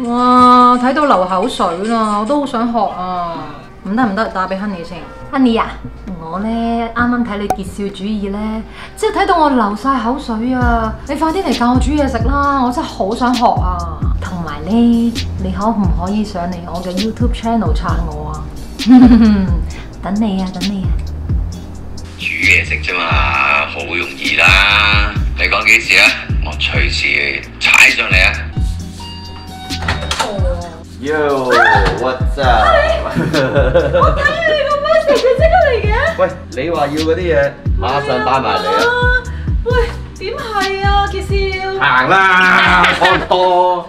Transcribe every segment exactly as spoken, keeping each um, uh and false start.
哇！睇到流口水啦，我都好想學啊！唔得唔得，打俾 Honey 先。Honey 啊，我咧啱啱睇你傑少主義咧，即係睇到我流晒口水啊！你快啲嚟教我煮嘢食啦，我真係好想學啊！同埋咧，你可唔可以上嚟我嘅 YouTube channel 撐我啊？等你啊，等你啊！ 煮嘢食啫嘛，好容易啦。你講幾時啊？我隨時踩上嚟啊！ Yo, what's up？ 我睇下你個 message 佢即刻嚟嘅。 喂，你話要嗰啲嘢，馬上帶埋嚟啊！ 喂，點係啊，傑少？ 行啦，多多。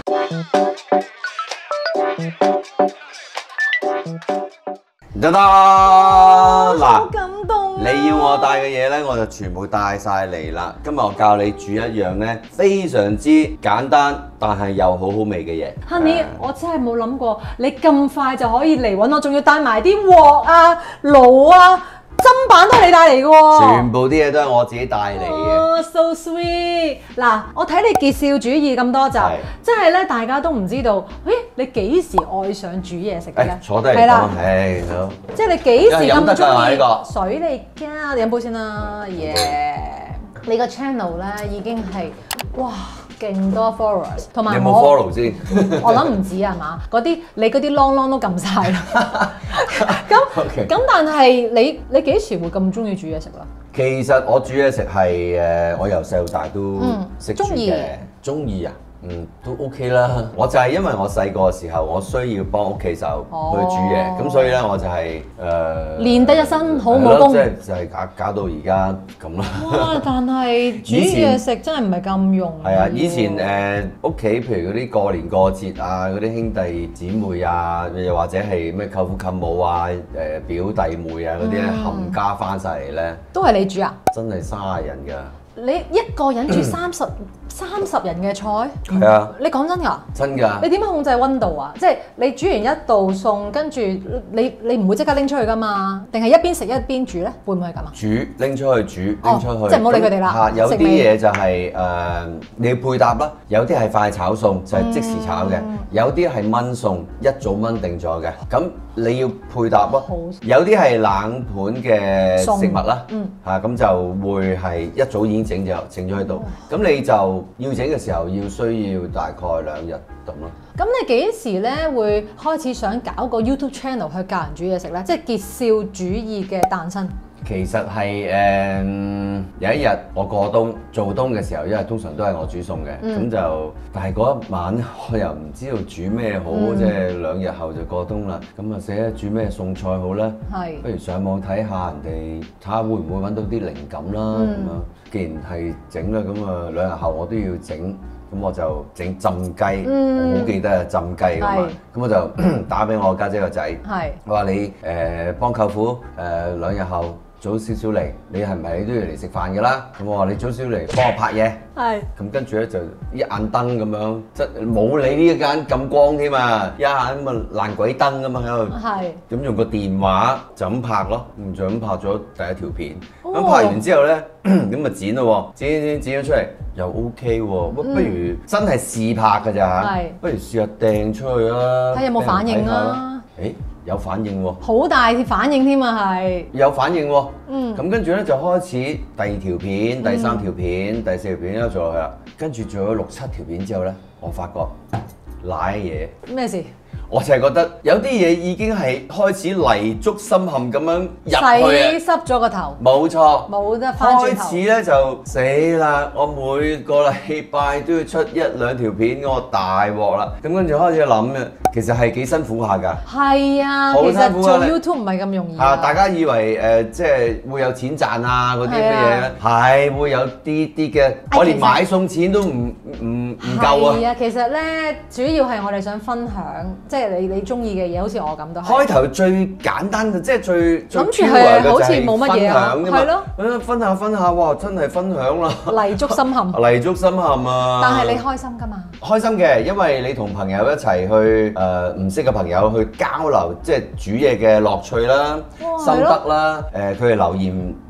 得得嗱， 好感動啊！ 你要我帶嘅嘢咧，我就全部帶晒嚟啦。今日我教你煮一樣咧，非常之簡單，但係又好好味嘅嘢。 Honey，我真係冇諗過你咁快就可以嚟揾我，仲要帶埋啲鑊啊、爐啊、砧板都係你帶嚟嘅喎。 全部啲嘢都係我自己帶嚟嘅。 哦 ，so sweet！嗱，我睇你傑少主義咁多集，真係咧大家都唔知道，誒你幾時愛上煮嘢食嘅咧？ 坐低嚟講，係好。 即係你幾時咁中意呢個水嚟㗎？你飲杯先啦，耶！你個 channel 咧已經係哇勁多 followers， 同埋有冇 follow 先？ 我諗唔止係嘛？嗰啲你嗰啲 long long 都撳晒啦。咁咁，但係你你幾時會咁中意煮嘢食啦？ 其實我煮嘢食係誒，我由細到大都識煮嘅，中意啊！嗯，都 OK 啦。我就係因為我細個嘅時候，我需要幫屋企手去煮嘢，咁、哦、所以咧我就係、是、誒、呃、 練得一身好武功， 即係就係搞搞到而家咁啦。 哇！但係煮嘢食真係唔係咁容易。係啊， 以前誒屋企譬如嗰啲過年過節啊，嗰啲兄弟姊妹啊，又或者係咩舅父舅母啊、誒表弟妹啊嗰啲咧，冚家翻晒嚟咧， 都係你煮啊？真係卅人㗎。 你一個人煮三十三十人嘅菜？ 係啊！ 你講真㗎？ 真㗎！ 你點樣控制溫度啊？即係你煮完一道餸，跟住你你唔會即刻拎出去㗎嘛？定係一邊食一邊煮咧？會唔會係咁啊？ 煮拎出去煮，拎出去。 即係唔好理佢哋啦。 嚇，有啲嘢就係誒你要配搭啦。有啲係快炒餸，就係即時炒嘅；有啲係燜餸，一早燜定咗嘅。咁你要配搭咯。有啲係冷盤嘅食物啦。嗯。嚇，咁就會係一早已經整咗整咗喺度。咁你就要整嘅時候，要需要大概兩日咁咯。 咁你幾時咧會開始想搞個 YouTube channel 去教人煮嘢食咧？即係傑少主義嘅誕生。 其實係誒、呃、有一日我過冬做冬嘅時候，因為通常都係我煮餸嘅，咁、嗯、就但係嗰一晚我又唔知道煮咩好，嗯、即係兩日後就過冬啦。咁啊，寫煮咩餸菜好咧？係不如上網睇下人哋，睇下會唔會揾到啲靈感啦。咁樣、嗯、既然係整啦，咁啊兩日後我都要整，咁我就整浸雞。嗯、我好記得係浸雞㗎嘛。咁我就打俾我家姐個仔，我話你誒、呃、幫舅父誒、呃、兩日後。早少少嚟，你係唔係都要嚟食飯㗎啦？咁我話你早少嚟幫我拍嘢。係。咁跟住咧就一眼燈咁樣，即係冇你呢一間咁光添啊！一眼咁啊爛鬼燈咁啊喺度。係。咁用個電話就咁拍咯，咁就咁拍咗第一條片。咁、哦、拍完之後咧，咁咪剪咯，剪剪剪咗出嚟又 OK 喎。不、嗯、不如真係試拍㗎咋嚇？係。不如試下掟出去啦。睇有冇反應啦。誒。有反應喎，好大反應添啊，係有反應喎。嗯，咁跟住咧就開始第二條片、第三條片、嗯、第四條片一做落去啦。跟住做咗六七條片之後咧，我發覺瀨嘢。咩事？我就係覺得有啲嘢已經係開始泥足深陷咁樣入去啊！洗濕咗個頭。冇錯。冇得翻轉頭。開始咧就死啦！我每個禮拜都要出一兩條片，我大鑊啦。咁跟住開始諗嘅，其實係幾辛苦下㗎。係啊，其實做 YouTube 唔係咁容易。啊！大家以為誒、呃、即係會有錢賺啊嗰啲乜嘢咧？係會有啲啲嘅，我連買餸錢都唔唔唔夠啊！係啊，其實咧主要係我哋想分享。即係你你中意嘅嘢，好似我咁都係。開頭最簡單嘅，即係最諗住係好似冇乜嘢啊，係咯。分享分下，哇！真係分享啦。泥足深陷。泥足深陷啊！但係你開心㗎嘛？開心嘅，因為你同朋友一齊去誒唔識嘅朋友去交流，即係煮嘢嘅樂趣啦、心得啦。誒佢哋留言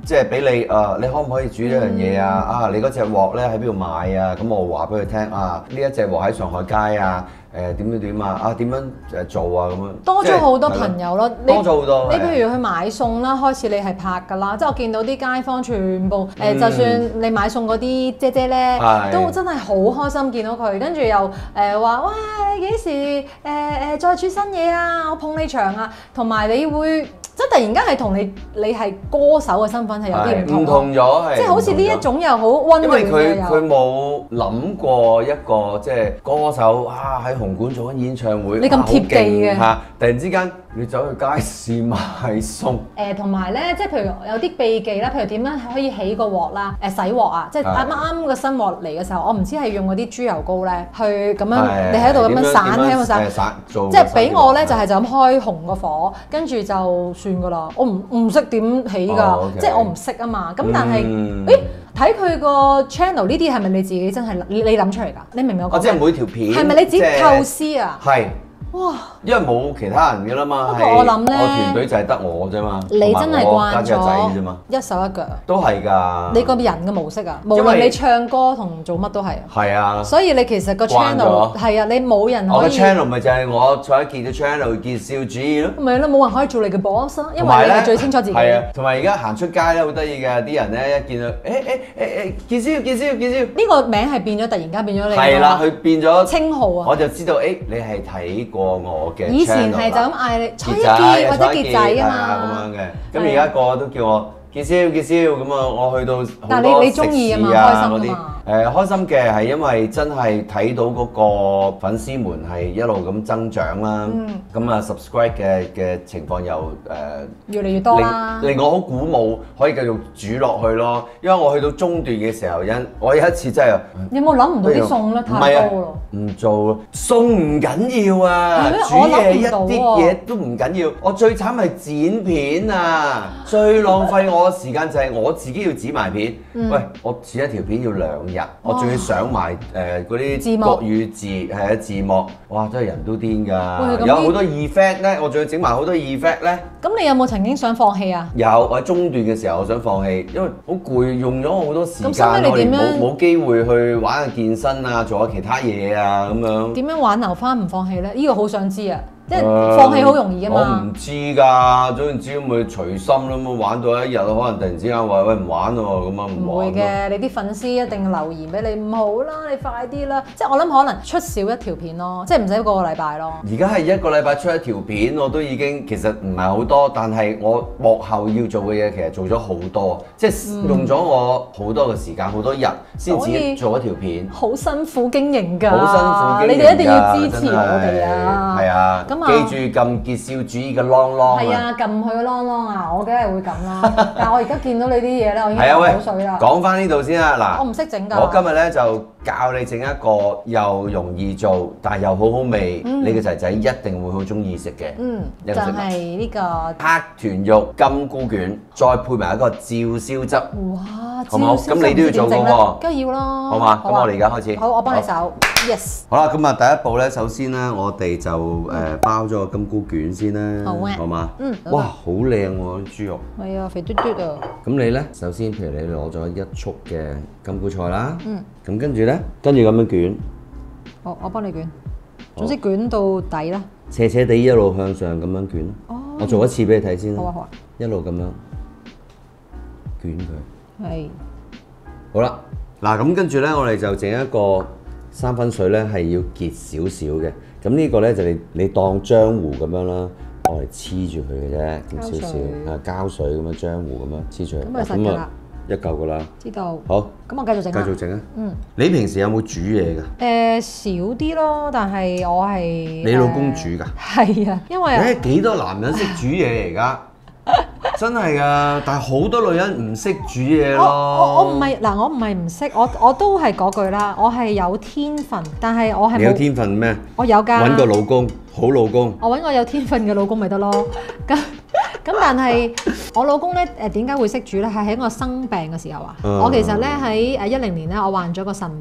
即係俾你誒，你可唔可以煮呢樣嘢啊？啊，你嗰隻鑊咧喺邊度買啊？咁我話俾佢聽啊，呢一隻鑊喺上海街啊。誒點點點啊！啊點樣誒做啊咁樣？ 多咗好多朋友咯， 多咗好多。 你譬如去買餸啦，開始你係拍㗎啦，即係我見到啲街坊全部誒，就算你買餸嗰啲姐姐咧，都真係好開心見到佢，跟住又誒話哇你幾時誒誒再煮新嘢啊？我捧你場啊！同埋你會。即係突然間係同你你係歌手嘅身份係有啲唔同， 唔同咗， 即係好似呢一種又好溫暖嘅。因為佢佢冇諗過一個即係歌手啊喺紅館做緊演唱會， 你咁貼地嘅嚇，突然之間你走去街市買餸。 誒同埋咧，即係譬如有啲秘技啦，譬如點樣可以起個鑊啦，誒洗鑊啊，即係啱啱個新鑊嚟嘅時候，我唔知係用嗰啲豬油膏咧去咁樣，你喺度咁樣散喺度散，即係俾我咧就係就咁開紅個火，跟住就。算噶啦，我唔唔識點起㗎，哦 okay. 即係我唔識啊嘛。咁但係，誒睇佢個 channel 呢啲係咪你自己真係你你諗出嚟㗎？你明唔明我講？ 哦，即係每條片係咪你自己構思啊？ 係。 哇！ 因為冇其他人嘅啦嘛， 不過我諗咧， 我團隊就係得我啫嘛， 你真係慣咗啫嘛， 一手一腳。 都係㗎。 你個人嘅模式啊，無論你唱歌同做乜都係。 係啊。所以你其實個 channel 係啊，你冇人可以。 我個 channel 咪就係我坐喺傑嘅 channel 傑少主義咯。 咪咯，冇人可以做你嘅 boss，因為你係最清楚自己。 係啊，同埋而家行出街咧好得意嘅，啲人咧一見到誒誒誒誒傑少傑少傑少， 呢個名係變咗，突然間變咗你。 係啦，佢變咗稱號啊。 我就知道誒，你係睇過我嘅。 以前係就咁嗌你蔡一傑或者傑仔啊嘛， 咁樣嘅。咁而家個個都叫我傑少傑少咁啊！我去到好多食肆啊嗰啲。 誒開心嘅係因為真係睇到嗰個粉絲們係一路咁增長啦，咁啊 subscribe 嘅嘅情況又誒越嚟越多啦， 令我好鼓舞，可以繼續煮落去咯。因為我去到中段嘅時候，因我有一次真係， 你有冇諗唔到啲餸咧？太多咯， 唔做餸唔緊要啊，煮嘢一啲嘢都唔緊要。我最慘係剪片啊，最浪費我嘅時間就係我自己要剪埋片。喂，我剪一條片要兩日。我仲要上埋誒嗰啲國語字係啊字幕，哇！真係人都癲㗎，有好多 effect 咧，我仲要整埋好多 effect 咧。 咁你有冇曾經想放棄啊？ 有，我喺中段嘅時候我想放棄，因為好攰，用咗我好多時間， 我哋冇冇機會去玩下健身啊，做下其他嘢啊咁樣。點樣挽留翻唔放棄咧？呢個好想知啊！即係放棄好容易啊嘛！ 我唔知㗎，總之咪隨心啦，咁玩到一日，可能突然之間話喂唔玩喎，咁啊唔玩。唔會嘅， 你啲粉絲一定留言俾你，唔好啦，你快啲啦！即係我諗可能出少一條片咯，即係唔使個個禮拜咯。 而家係一個禮拜出一條片，我都已經其實唔係好多，但係我幕後要做嘅嘢其實做咗好多，即係用咗我好多嘅時間，好多日先至做一條片。 好辛苦經營㗎， 好辛苦經營㗎， 你哋一定要支持我哋啊！ 係啊。記住撳傑少主義嘅啷啷。 係啊，撳佢個啷啷啊！我梗係會撳啦。但係我而家見到你啲嘢咧，我已經流口水啦。 講翻呢度先啦，嗱， 我唔識整㗎。 我今日咧就教你整一個又容易做，但係又好好味，你嘅仔仔一定會好中意食嘅。嗯， 就係呢個黑豚肉金菇卷，再配埋一個照燒汁。 哇！ 好唔好？咁你都要做嘅喎。 梗係要啦。 好嘛？咁我哋而家開始。 好，我幫你手。Yes。 好啦，咁啊第一步咧，首先咧，我哋就誒包咗個金菇卷先啦。好啊。好嘛？嗯。哇，好靚喎啲豬肉。係啊，肥嘟嘟啊。咁你咧，首先譬如你攞咗一束嘅金菇菜啦。嗯。咁跟住咧，跟住咁樣捲。 好，我幫你捲。總之捲到底啦。 斜斜地一路向上咁樣捲。哦。我做一次俾你睇先啦。 好啊好啊。 一路咁樣捲佢。 係。 好啦，嗱咁跟住咧，我哋就整一個三分水咧，係要結少少嘅。咁呢個咧就你你當漿糊咁樣啦，我嚟黐住佢嘅啫，咁少少啊膠水咁樣漿糊咁樣黐住佢。 咁啊實㗎啦， 一嚿噶啦。知道。好。咁我繼續整。 繼續整啊。嗯。你平時有冇煮嘢㗎？ 誒少啲咯，但係我係。 你老公煮㗎？ 係啊，因為。 誒幾多男人識煮嘢而家？真係㗎，但係好多女人唔識煮嘢咯。 我我唔係嗱，我唔係唔識，我我都係嗰句啦，我係有天分，但係我係冇。 你有天分咩？ 我有㗎。揾個老公，好老公。 我揾個有天分嘅老公咪得咯。咁咁但係我老公咧誒點解會識煮咧？係喺我生病嘅時候啊。嗯、我其實咧喺誒一零年咧，我患咗個腎病。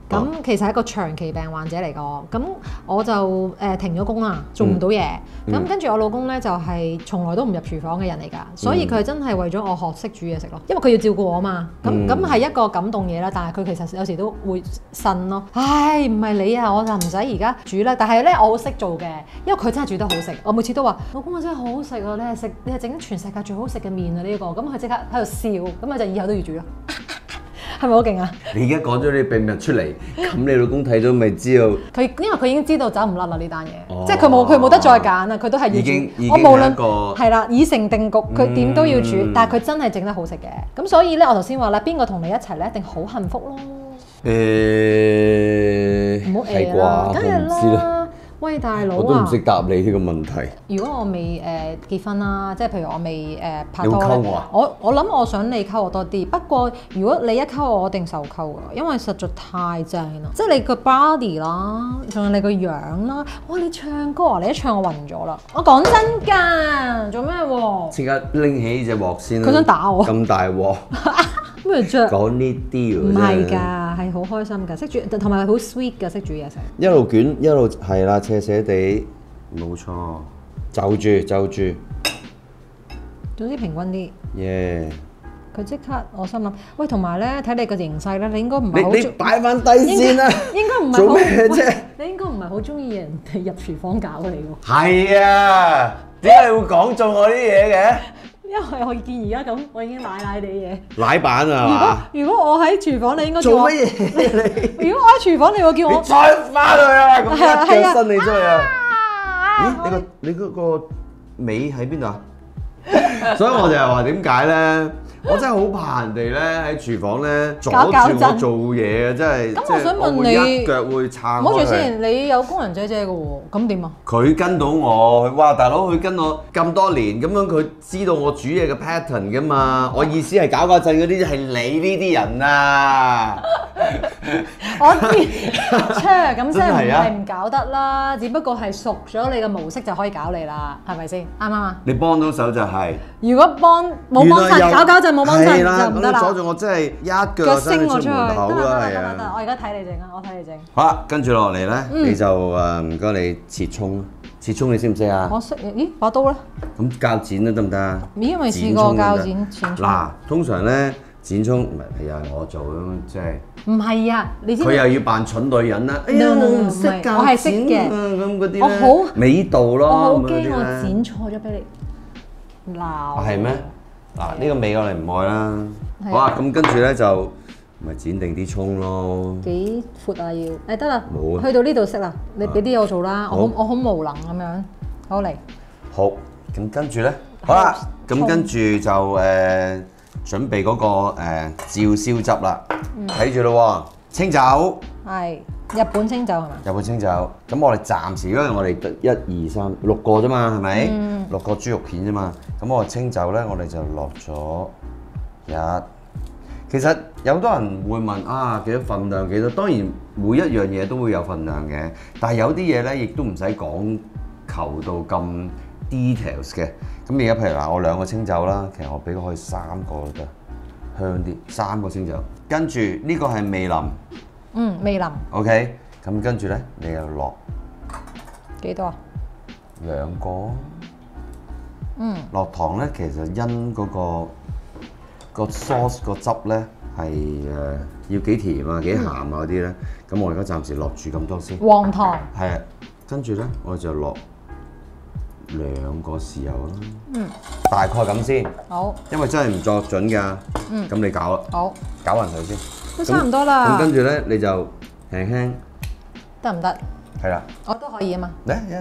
咁其實係一個長期病患者嚟個，咁我就誒、呃、停咗工啦，做唔到嘢。咁、嗯、跟住我老公咧就係、是、從來都唔入廚房嘅人嚟㗎，所以佢真係為咗我學識煮嘢食咯。因為佢要照顧我啊嘛。咁咁係一個感動嘢啦，但係佢其實有時都會呻咯。唉，唔係你啊，我就唔使而家煮啦。但係咧，我好識做嘅，因為佢真係煮得好食。我每次都話：老公我真係好好食啊！你係食你係整全世界最好食嘅麵啊！呢、這個咁佢即刻喺度笑，咁佢就以後都要煮咯。係咪好勁啊？ 你而家講咗啲秘密出嚟，咁你老公睇咗咪知道？ 佢因為佢已經知道走唔甩啦呢單嘢，哦、即係佢冇佢冇得再揀啦，佢都係要煮。 已經已經我無論個係啦，已成定局，佢點都要煮。嗯、但係佢真係整得好食嘅，咁所以咧，我頭先話啦，邊個同你一齊咧，一定好幸福咯。 誒、欸， 唔好誒啦，梗係啦。喂，大佬啊！ 我都唔識答你呢個問題。 如果我未誒、呃、結婚啦，即係譬如我未誒、呃、拍拖咧，我我我諗我想你溝我多啲。不過如果你一溝我，我一定受溝㗎，因為實在太正啦！即係你個 body 啦，仲有你個樣啦。哇！你唱歌啊，你一唱我暈咗啦！我講真㗎，做咩喎？ 即刻拎起呢隻鑊先啦！ 佢想打我。咁大鑊。 咩啫？ 講呢啲唔係㗎，係好開心㗎，識煮同埋好 sweet 㗎，識煮嘢食。 一路捲一路係啦，斜斜地，冇錯，就住就住。 總之平均啲。 耶！ 佢即刻，我心諗，喂，同埋咧，睇你個形勢咧，你應該唔係好。 你你擺翻低先啦。 應該唔係。做咩啫？你應該唔係好中意人哋入廚房搞你喎。係啊，點解你會講中我啲嘢嘅？ 因為我見而家咁，我已經奶奶地嘢。 奶板啊嘛！ 如果我喺廚房，你應該叫我做乜嘢？ 你如果我喺廚房，你會叫我你再翻去啊！咁一腳伸你出去啊！咦？你個你嗰個尾喺邊度啊？所以我就係話點解咧？我真係好怕人哋咧喺廚房咧阻住我做嘢啊！真係。咁我想問你，一腳會撐開。 唔好住先，你有工人姐姐嘅喎，咁點啊？ 佢跟到我，哇！大佬佢跟我咁多年，咁樣佢知道我煮嘢嘅 pattern 噶嘛？我意思係搞嗰陣嗰啲係你呢啲人啊！ 我知，切咁即係唔係唔搞得啦？只不過係熟咗你嘅模式就可以搞你啦，係咪先？啱唔啱啊？ 你幫到手就係。如果幫冇幫襯，搞搞陣冇幫襯就唔得啦。 阻住我真係一腳伸出門口啦，係啊！ 我而家睇你整啊，我睇你整。 好啦，跟住落嚟咧，你就誒唔該你切葱啦。切葱你識唔識啊？ 我識。咦，把刀咧？ 咁鉸剪咧得唔得啊？ 咦，未試過鉸剪剪葱。 嗱，通常咧剪葱唔係又係我做咁，即係。唔係啊，你知佢又要扮蠢女人啦。哎呀，我唔識㗎， 我係識嘅。 咁嗰啲我好味道咯。 我好驚我剪錯咗俾你鬧。 係咩？嗱，呢個味我哋唔愛啦。好啊，咁跟住咧就咪剪定啲葱咯。幾闊啊要？誒得啦， 冇啊， 去到呢度識啦。你俾啲我做啦，我好我好無能咁樣。好嚟。好， 咁跟住咧，好啦，咁跟住就誒。準備嗰個誒照燒汁啦，睇住咯喎，清酒係日本清酒係嘛？ 日本清酒，咁我哋暫時因為我哋得一二三六個啫嘛，係咪？嗯、六個豬肉片啫嘛，咁我清酒咧，我哋就落咗一。其實有好多人會問啊，幾多份量幾多？當然每一樣嘢都會有份量嘅，但係有啲嘢咧，亦都唔使講求到咁 details 嘅。咁而家譬如嗱，我兩個清酒啦，其實我俾佢可以三個得香啲，三個清酒。跟住呢個係味淋， 嗯，味淋。OK， 咁跟住咧，你又落幾多啊？ 兩個。 嗯。落糖咧，其實因嗰個個 sauce 個汁咧係誒要幾甜啊、幾鹹啊嗰啲咧，咁、嗯、我而家暫時落住咁多先。黃糖。係啊，跟住咧我就落兩個豉油啦，嗯，大概咁先，好，因為真係唔作準㗎，嗯，咁你搞啦，好，搞勻佢先，都差唔多啦，咁跟住咧你就輕輕，得唔得？係啦，我都可以啊嘛，嚟嚟，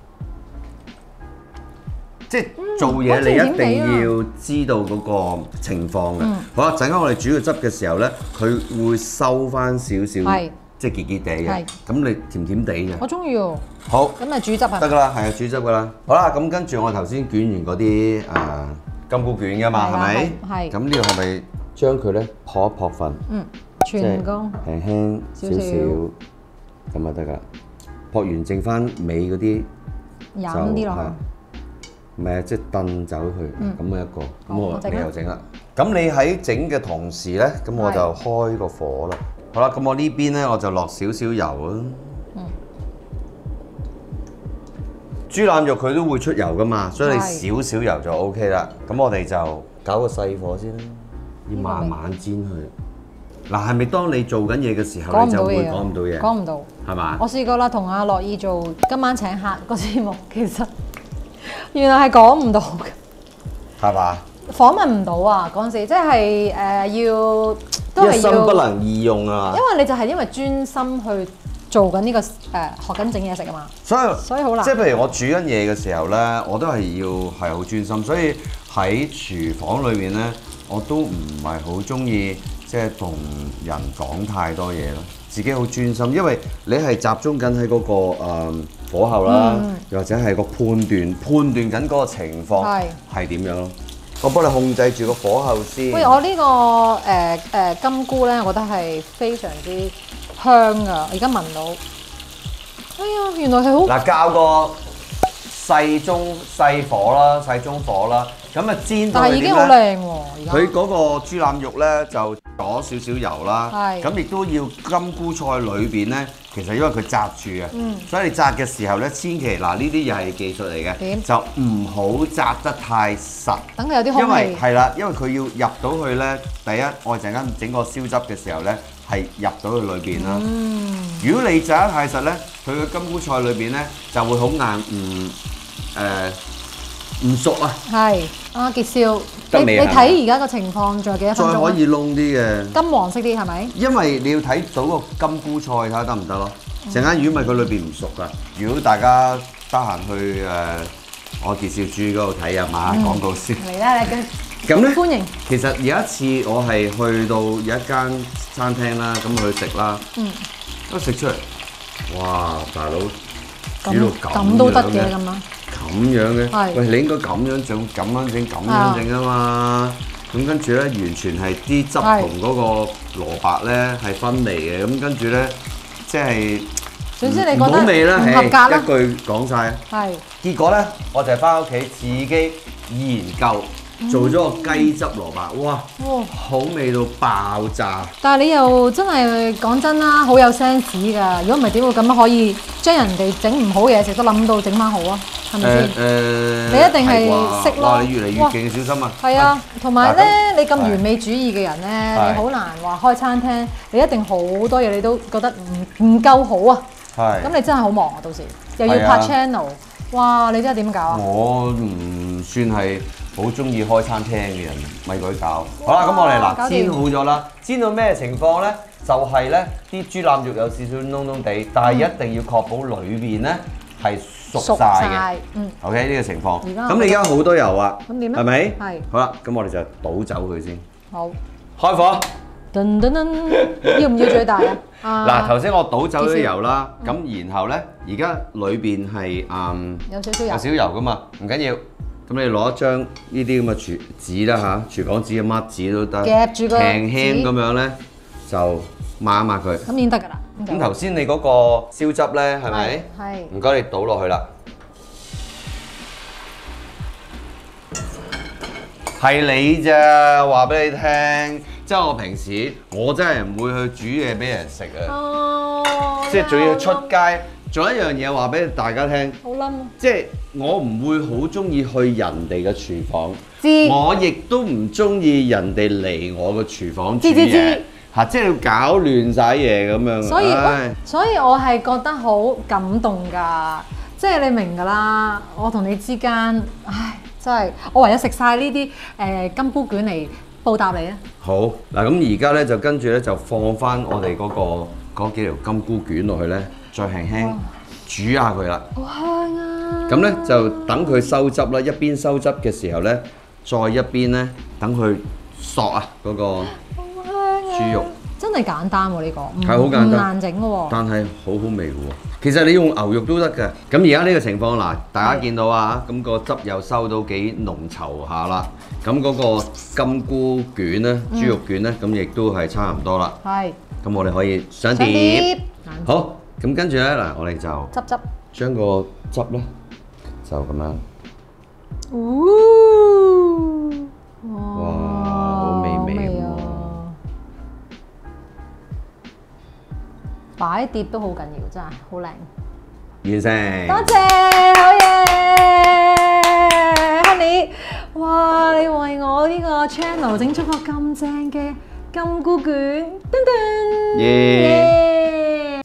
即係做嘢你一定要知道嗰個情況嘅，好啦，陣間我哋煮個汁嘅時候咧，佢會收翻少少，係。即係結結地嘅，咁你甜甜地嘅。我中意喎。好，咁咪煮汁啊？得㗎啦，係啊，煮汁㗎啦。好啦，咁跟住我頭先捲完嗰啲誒金菇卷㗎嘛，係咪？係。咁呢個係咪將佢咧撲一撲份？嗯，全乾。輕輕少少，咁就得㗎。撲完剩翻尾嗰啲，飲啲落去。唔係啊，即係燉走佢，咁樣一個。咁我你又整啦。咁你喺整嘅同時咧，咁我就開個火啦。 好啦，咁我呢邊咧我就落少少油啊。 嗯。 豬腩肉佢都會出油噶嘛，所以你係少少油就 O K 啦。咁我哋就搞個細火先啦，要慢慢煎佢。嗱，係咪當你做緊嘢嘅時候， 講你就會唔到嘢啊講唔到嘢？ 講唔到。 係嘛？ 我試過啦，同阿樂意做今晚請客個節目，其實原來係講唔到嘅， 係嘛？ 訪問唔到啊！嗰陣時即係誒、呃、要都係一心不要， 能二用啊！ 因為你就係因為專心去做緊呢、這個誒、呃、學緊整嘢食啊嘛， 所以所以好難。 即係譬如我煮緊嘢嘅時候咧，我都係要係好專心，所以喺廚房裏面咧，我都唔係好中意即係同人講太多嘢咯。自己好專心，因為你係集中緊喺嗰個誒、嗯、火候啦，又、嗯、或者係個判斷判斷緊嗰個情況係係點樣咯。我幫你控制住個火候先。 喂，我呢、這個誒誒、呃呃、金菇咧，我覺得係非常之香噶，而家聞到。哎呀，原來係好嗱，較個細中細火啦，細中火啦，咁啊煎到佢點咧？ 但係已經好靚喎，而家。 佢嗰個豬腩肉咧就咗少少油啦， 係咁亦都要金菇菜裏邊咧，其實因為佢炸住啊， 嗯所以你炸嘅時候咧，千祈嗱呢啲又係技術嚟嘅， 點就唔好炸得太實， 等佢有啲空因為氣。 係啦，因為佢要入到去咧，第一我陣間整個燒汁嘅時候咧，係入到去裏邊啦。 嗯。 如果你炸得太實咧，佢嘅金菇菜裏邊咧就會好硬，唔誒唔熟啊。 係啊，傑少，你你得未啊睇而家個情況仲有幾多分鐘啊？ 再可以燶啲嘅。 金黃色啲係咪？ 因為你要睇到個金菇菜睇下得唔得咯。陣間如果唔係佢裏邊唔熟噶。如果大家得閒去誒、呃、我傑少豬嗰度睇啊嘛，廣告先。 嚟啦，你跟咁咧， 歡迎。 其實有一次我係去到有一間餐廳啦，咁去食啦， 嗯， 一食出嚟，哇！大佬煮到咁咁都得嘅樣咁啊！ 咁樣嘅， 係喂，你應該咁樣整，咁樣整，咁樣整啊嘛。咁跟住咧，完全係啲汁同嗰個蘿蔔咧係分離嘅。咁跟住咧，即係總之你覺唔好味啦， 得唔合格啦係一句講晒。 係。 結果咧，我就係翻屋企自己研究做咗個雞汁蘿蔔，哇！ 哇！ 好味到爆炸。 但係你又真係講真啦，好有 sense 㗎。如果唔係點會咁樣可以將人哋整唔好嘢食都諗到整翻好啊？係咪先？ 誒誒， 你一定係識咯哇！你越嚟越勁，小心啊！ 係啊，同埋嗱咧，你咁完美主義嘅人咧， 係你好難話開餐廳，你一定好多嘢你都覺得唔唔夠好啊。 係。 咁你真係好忙啊！到時又要係啊拍 channel，哇！你真係點搞啊？ 我唔算係好中意開餐廳嘅人，咪鬼搞。好啦，咁我哋嗱搞掂煎好咗啦，煎到咩情況咧？就係咧啲豬腩肉有少少燶燶地，但係一定要確保裏邊咧係熟晒嘅。 嗯。 OK 呢個情況。 而家咁你而家好多油啊， 咁點咧係咪？ 係。 好啦，咁我哋就倒走佢先。 好。 開火。 噔噔噔，要唔要最大啊？啊嗱，頭先我倒走咗油啦，咁然後咧，而家裏邊係嗯有少少油有少油噶嘛，唔緊要。咁你攞一張呢啲咁嘅廚紙啦嚇，廚房紙嘅乜紙都得， 夾住個輕輕咁樣咧就抹一抹佢。 咁已經得㗎啦。 咁頭先你嗰個燒汁咧係咪？ 係。 唔該，你倒落去啦。係你咋？話俾你聽，即係我平時我真係唔會去煮嘢俾人食啊！ 哦。 即係仲要出街，仲有一樣嘢話俾大家聽。 好冧啊！ 即係我唔會好中意去人哋嘅廚房， 知我亦都唔中意人哋嚟我嘅廚房煮嘢知知知嚇，即係要搞亂晒嘢咁樣。 所以唉所以我係覺得好感動㗎，即係你明㗎啦。我同你之間，唉，真係我唯有食晒呢啲誒金菇卷嚟報答你啊！ 好嗱，咁而家咧就跟住咧就放翻我哋嗰、個嗰幾條金菇卷落去咧，再輕輕煮下佢啦。 好香啊！ 咁咧就等佢收汁啦，一邊收汁嘅時候咧，再一邊咧等佢索啊嗰、個豬肉。 真係簡單喎呢個，唔係好簡單唔難整嘅喎。 但係好好味嘅喎。其實你用牛肉都得嘅。咁而家呢個情況嗱，大家見到啊，咁個汁又收到幾濃稠下啦。咁嗰個金菇卷咧、豬肉卷咧，咁亦都係差唔多啦。 係。 咁我哋可以上上碟碟。 好，咁跟住咧嗱，我哋就執執。 將個汁咧就咁樣。 哇！ 哇，好美味喎！ 擺碟都好緊要，真係好靚。 完成。 多謝，好嘢 ，Honey！ 哇，你為我呢個 channel 整咗個咁正嘅金菇卷，噔噔，耶！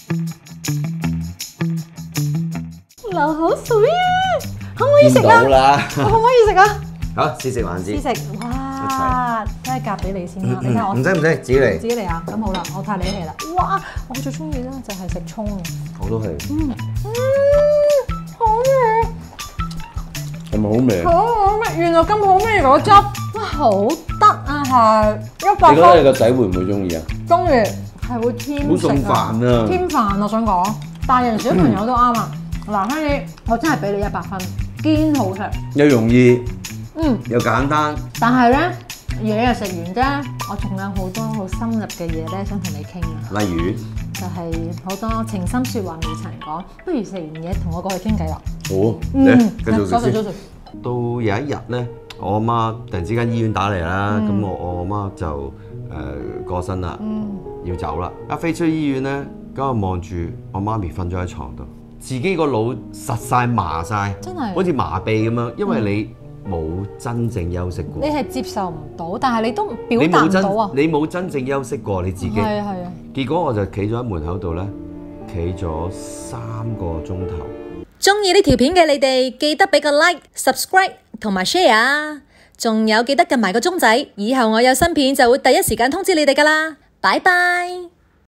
流口水啊！可唔可以食啊？ 到啦， 我可唔可以食啊？ 好，試食還試。 試食，哇！真係夾俾你先啦，你睇下我。 唔使唔使，自己嚟。 自己嚟啊！咁好啦，我太理氣啦。哇！我最中意咧就係食葱。 我都係。 嗯嗯，好味。 係咪好味？ 好好味，原來咁好味嗰汁，哇好得啊係一百分。 你覺得你個仔會唔會中意啊？ 中意，係會添食啊。 好送飯啊！ 添飯我想講，大人小朋友都啱啊。嗱，Honey，我真係俾你一百分，堅好食。 又容易， 嗯， 又簡單。 但係咧，嘢就食完啫，我仲有好多好深入嘅嘢咧，想同你傾啊。 例如， 就係好多情深説話未曾講，不如食完嘢同我過去傾偈啦。 好， 嗯， 繼續食先。 多謝多謝。 到有一日咧，我阿媽突然之間醫院打嚟啦，咁、 嗯、 我我阿媽就誒、呃、過身啦， 嗯、 要走啦。一飛出醫院咧，咁我望住我媽咪瞓咗喺床度，自己個腦實晒麻晒， 真係好似麻痹咁樣，因為你冇真正休息過。 你係接受唔到，但係你都表達唔到啊！ 你冇真正休息過你自己。 係啊係啊。 結果我就企咗喺門口度咧，企咗三個鐘頭。 中意呢條片嘅你哋記得俾個 like、subscribe 同埋 share 啊！仲有記得撳埋個鐘仔，以後我有新片就會第一時間通知你哋㗎喇。拜拜。